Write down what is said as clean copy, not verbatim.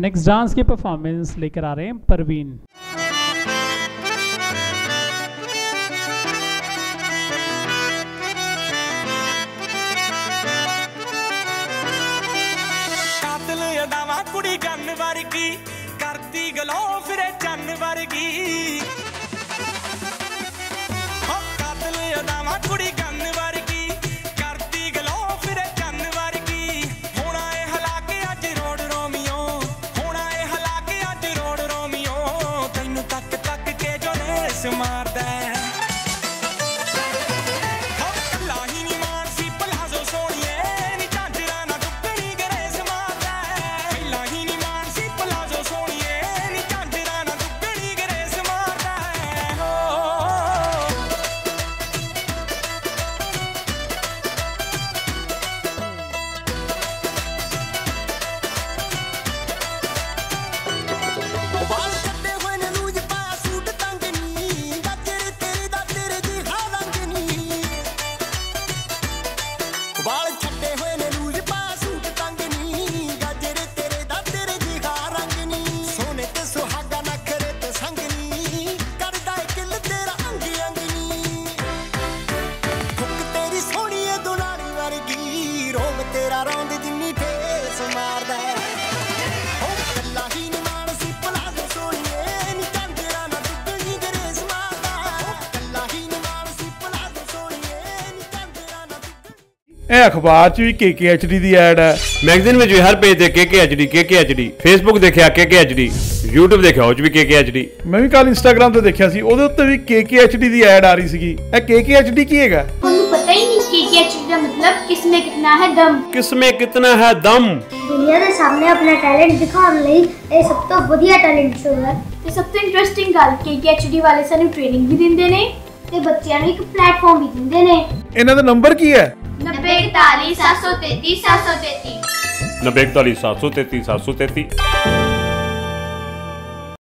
Next dance की performance लेकर आ रहे हैं परवीन। कातिल अदावा कुड़ी गन वर्गी करती गलो फिरे चन वर्गी कातिल अदावा कुड़ी गन वर्गी करती गलो फिरे चन वर्गी होना ए हलाके अज रोड रोमियो होना ए हलाके अज रोड रोमियो तैनू तक तक के जो रेस मारदा अखबार च भी KKHD दी ऐड है, मैगजीन में भी हर पेज ते KKHD फेसबुक देखिया KKHD, YouTube देखिया उस भी KKHD। मैं भी कल इंस्टाग्राम ते देखिया सी ओदे उत्ते भी KKHD दी ऐड आ रही सीगी। ए KKHD की हैगा? ਤੁਹਾਨੂੰ ਪਤਾ ਹੀ ਨਹੀਂ KKHD ਦਾ ਮਤਲਬ ਕਿਸਮੇ ਕਿਤਨਾ ਹੈ ਦਮ। ਕਿਸਮੇ ਕਿਤਨਾ ਹੈ ਦਮ। ਦੁਨੀਆ ਦੇ ਸਾਹਮਣੇ ਆਪਣਾ ਟੈਲੈਂਟ ਦਿਖਾਉਣ ਲਈ ਇਹ ਸਭ ਤੋਂ ਵਧੀਆ ਟੈਲੈਂਟ ਸ਼ੋਅ ਹੈ ਤੇ ਸਭ ਤੋਂ ਇੰਟਰਸਟਿੰਗ ਗੱਲ KKHD ਵਾਲੇ ਸਾਨੂੰ ਟ੍ਰੇਨਿੰਗ ਵੀ ਦਿੰਦੇ ਨੇ ਤੇ ਬੱਚਿਆਂ ਨੂੰ ਇੱਕ ਪਲੇਟਫਾਰਮ ਵੀ ਦਿੰਦੇ ਨੇ। ਇਹਨਾਂ ਦਾ ਨੰਬਰ ਕੀ ਹੈ? 9041 733 733 9041 733 733।